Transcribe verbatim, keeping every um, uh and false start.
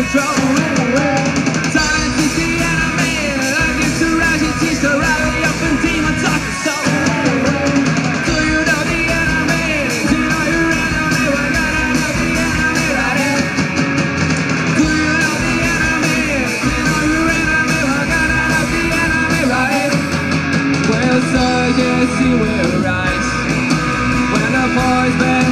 control. Silence is the enemy, against the rising seas, the rally up and demons of the soul. Do you know the enemy? Do you know your enemy? We're gonna know the enemy right here. Do you know the enemy? Do you know your enemy? We're gonna know the enemy right here. Well, soldiers, you will rise when the voice bears